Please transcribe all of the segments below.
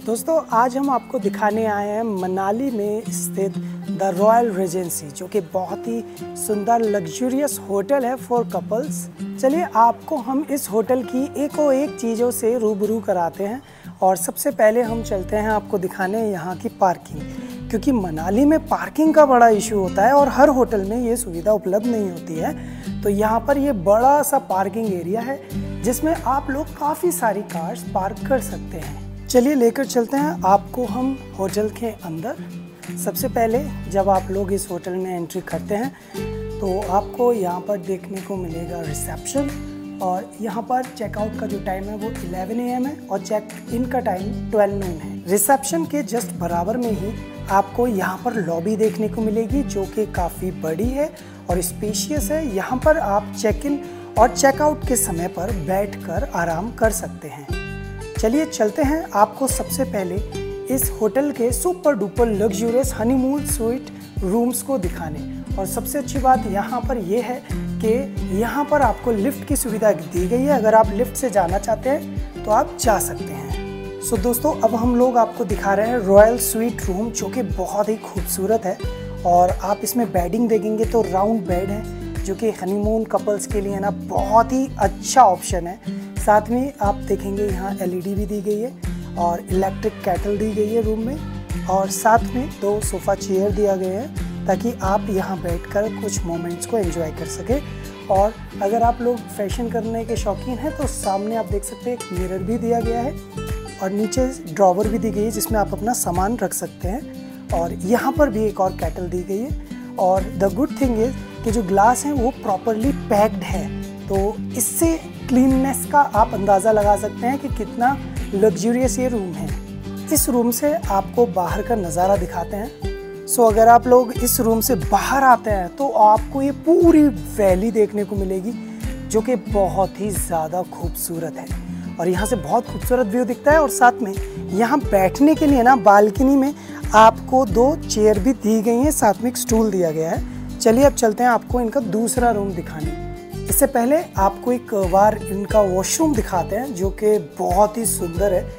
दोस्तों आज हम आपको दिखाने आए हैं मनाली में स्थित द रॉयल रेजेंसी, जो कि बहुत ही सुंदर लग्जूरियस होटल है फॉर कपल्स। चलिए आपको हम इस होटल की एक चीज़ों से रूबरू कराते हैं। और सबसे पहले हम चलते हैं आपको दिखाने यहाँ की पार्किंग, क्योंकि मनाली में पार्किंग का बड़ा इशू होता है और हर होटल में ये सुविधा उपलब्ध नहीं होती है। तो यहाँ पर ये बड़ा सा पार्किंग एरिया है जिसमें आप लोग काफ़ी सारी कार्स पार्क कर सकते हैं। चलिए लेकर चलते हैं आपको हम होटल के अंदर। सबसे पहले जब आप लोग इस होटल में एंट्री करते हैं तो आपको यहाँ पर देखने को मिलेगा रिसेप्शन, और यहाँ पर चेकआउट का जो टाइम है वो 11 AM है और चेक इन का टाइम 12 noon है। रिसेप्शन के जस्ट बराबर में ही आपको यहाँ पर लॉबी देखने को मिलेगी, जो कि काफ़ी बड़ी है और स्पेशियस है। यहाँ पर आप चेक इन और चेकआउट के समय पर बैठकर आराम कर सकते हैं। चलिए चलते हैं आपको सबसे पहले इस होटल के super duper luxurious honeymoon suite rooms को दिखाने। और सबसे अच्छी बात यहाँ पर यह है कि यहाँ पर आपको लिफ्ट की सुविधा दी गई है। अगर आप लिफ्ट से जाना चाहते हैं तो आप जा सकते हैं। सो दोस्तों अब हम लोग आपको दिखा रहे हैं रॉयल स्वीट रूम, जो कि बहुत ही खूबसूरत है। और आप इसमें बेडिंग देखेंगे तो राउंड बेड है, जो कि हनीमून कपल्स के लिए ना बहुत ही अच्छा ऑप्शन है। साथ में आप देखेंगे यहाँ LED भी दी गई है और इलेक्ट्रिक केटल दी गई है रूम में, और साथ में 2 सोफ़ा चेयर दिया गया है ताकि आप यहाँ बैठकर कुछ मोमेंट्स को एंजॉय कर सके। और अगर आप लोग फैशन करने के शौकीन हैं तो सामने आप देख सकते हैं एक मिरर भी दिया गया है और नीचे ड्रॉवर भी दी गई है जिसमें आप अपना सामान रख सकते हैं। और यहाँ पर भी एक और केटल दी गई है। और द गुड थिंग इज़ कि जो ग्लास हैं वो प्रॉपरली पैक्ड है, तो इससे क्लीननेस का आप अंदाज़ा लगा सकते हैं कि कितना लग्जूरियस ये रूम है। इस रूम से आपको बाहर का नज़ारा दिखाते हैं। सो अगर आप लोग इस रूम से बाहर आते हैं तो आपको ये पूरी वैली देखने को मिलेगी, जो कि बहुत ही ज़्यादा खूबसूरत है। और यहाँ से बहुत खूबसूरत व्यू दिखता है। और साथ में यहाँ बैठने के लिए ना बालकनी में आपको 2 चेयर भी दी गई हैं, साथ में एक स्टूल दिया गया है। चलिए अब चलते हैं आपको इनका दूसरा रूम दिखाने। इससे पहले आपको एक बार इनका वॉशरूम दिखाते हैं, जो कि बहुत ही सुंदर है।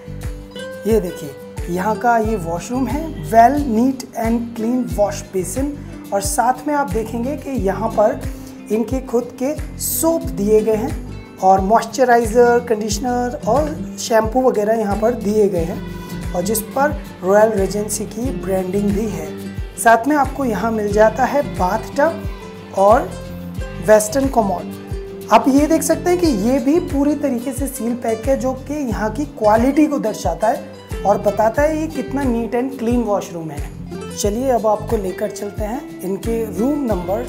ये देखिए यहाँ का ये वॉशरूम है, well neat and clean wash basin. और साथ में आप देखेंगे कि यहाँ पर इनके खुद के सोप दिए गए हैं और मॉइस्चराइज़र, कंडीशनर और शैम्पू वगैरह यहाँ पर दिए गए हैं, और जिस पर रॉयल रेजेंसी की ब्रांडिंग भी है। साथ में आपको यहाँ मिल जाता है बाथ टब और वेस्टर्न कमोड। आप ये देख सकते हैं कि ये भी पूरी तरीके से सील पैक है, जो कि यहाँ की क्वालिटी को दर्शाता है और बताता है ये कितना नीट एंड क्लीन वॉशरूम है। चलिए अब आपको लेकर चलते हैं इनके रूम नंबर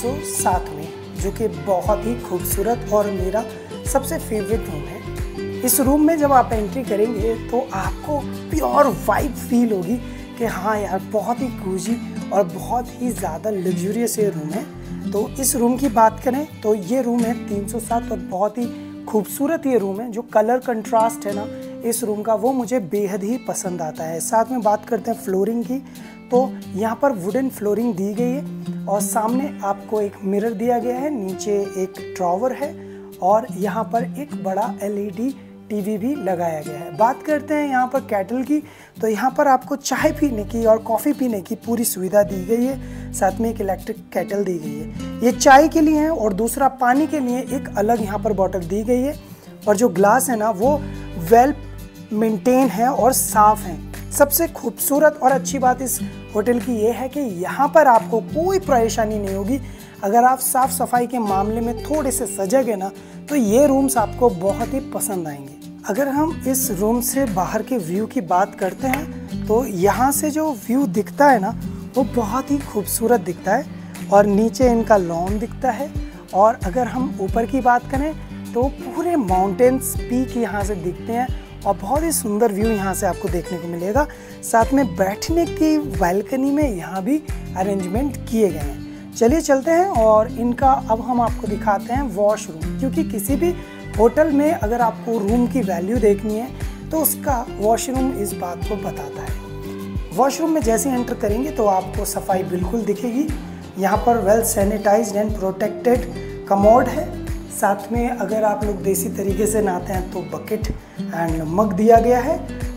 307 में, जो कि बहुत ही खूबसूरत और मेरा सबसे फेवरेट रूम है। इस रूम में जब आप एंट्री करेंगे तो आपको प्योर वाइब फील होगी कि हाँ यार बहुत ही कोजी और बहुत ही ज़्यादा लग्जूरियस ये रूम है। तो इस रूम की बात करें तो ये रूम है 307 और बहुत ही खूबसूरत ये रूम है। जो कलर कंट्रास्ट है ना इस रूम का, वो मुझे बेहद ही पसंद आता है। साथ में बात करते हैं फ्लोरिंग की, तो यहाँ पर वुडन फ्लोरिंग दी गई है और सामने आपको एक मिरर दिया गया है, नीचे एक ड्रॉवर है और यहाँ पर एक बड़ा LED TV भी लगाया गया है। बात करते हैं यहाँ पर केटल की, तो यहाँ पर आपको चाय पीने की और कॉफ़ी पीने की पूरी सुविधा दी गई है। साथ में एक इलेक्ट्रिक केटल दी गई है, ये चाय के लिए है, और दूसरा पानी के लिए एक अलग यहाँ पर बॉटल दी गई है। और जो ग्लास है ना वो वेल मेंटेन है और साफ़ है। सबसे खूबसूरत और अच्छी बात इस होटल की ये है कि यहाँ पर आपको कोई परेशानी नहीं होगी। अगर आप साफ़ सफाई के मामले में थोड़े से सजग हैं ना, तो ये रूम्स आपको बहुत ही पसंद आएंगे। अगर हम इस रूम से बाहर के व्यू की बात करते हैं तो यहाँ से जो व्यू दिखता है ना वो बहुत ही खूबसूरत दिखता है, और नीचे इनका लॉन दिखता है। और अगर हम ऊपर की बात करें तो पूरे माउंटेन्स पीक यहाँ से दिखते हैं और बहुत ही सुंदर व्यू यहाँ से आपको देखने को मिलेगा। साथ में बैठने की बालकनी में यहाँ भी अरेंजमेंट किए गए हैं। चलिए चलते हैं और इनका अब हम आपको दिखाते हैं वॉशरूम, क्योंकि किसी भी होटल में अगर आपको रूम की वैल्यू देखनी है तो उसका वॉशरूम इस बात को बताता है। वॉशरूम में जैसे एंटर करेंगे तो आपको सफाई बिल्कुल दिखेगी। यहाँ पर well sanitised and protected commode है। साथ में अगर आप लोग देसी तरीके से नहाते हैं तो बकेट एंड मग दिया गया है।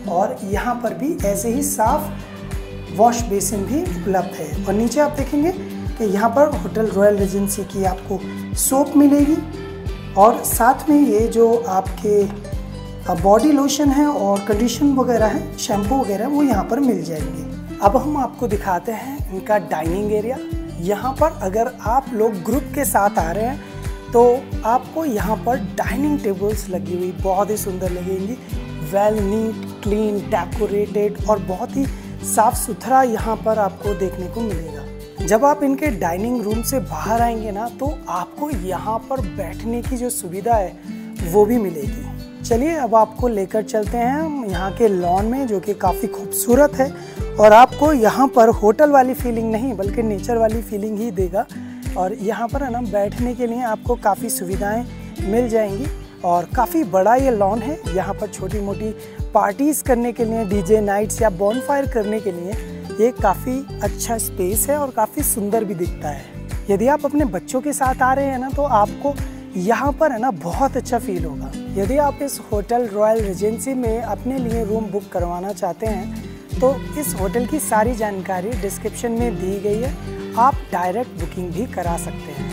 और यहाँ पर भी ऐसे ही साफ वॉश बेसिन भी उपलब्ध है। और नीचे आप देखेंगे कि यहाँ पर होटल रॉयल रेजेंसी की आपको सोप मिलेगी और साथ में ये जो आपके बॉडी लोशन है और कंडीशन वगैरह है, शैम्पू वगैरह, वो यहाँ पर मिल जाएंगे। अब हम आपको दिखाते हैं इनका डाइनिंग एरिया। यहाँ पर अगर आप लोग ग्रुप के साथ आ रहे हैं तो आपको यहाँ पर डाइनिंग टेबल्स लगी हुई बहुत ही सुंदर लगेंगी। वेल नीट, क्लीन, डेकोरेटेड और बहुत ही साफ सुथरा यहाँ पर आपको देखने को मिलेगा। जब आप इनके डाइनिंग रूम से बाहर आएंगे ना तो आपको यहाँ पर बैठने की जो सुविधा है वो भी मिलेगी। चलिए अब आपको लेकर चलते हैं हम यहाँ के लॉन में, जो कि काफ़ी खूबसूरत है और आपको यहाँ पर होटल वाली फीलिंग नहीं बल्कि नेचर वाली फीलिंग ही देगा। और यहाँ पर है ना बैठने के लिए आपको काफ़ी सुविधाएं मिल जाएंगी और काफ़ी बड़ा ये लॉन है। यहाँ पर छोटी मोटी पार्टीज़ करने के लिए, डीजे नाइट्स या बॉनफायर करने के लिए ये काफ़ी अच्छा स्पेस है और काफ़ी सुंदर भी दिखता है। यदि आप अपने बच्चों के साथ आ रहे हैं ना तो आपको यहाँ पर है ना बहुत अच्छा फील होगा। यदि आप इस होटल रॉयल रेजेंसी में अपने लिए रूम बुक करवाना चाहते हैं तो इस होटल की सारी जानकारी डिस्क्रिप्शन में दी गई है, आप डायरेक्ट बुकिंग भी करा सकते हैं।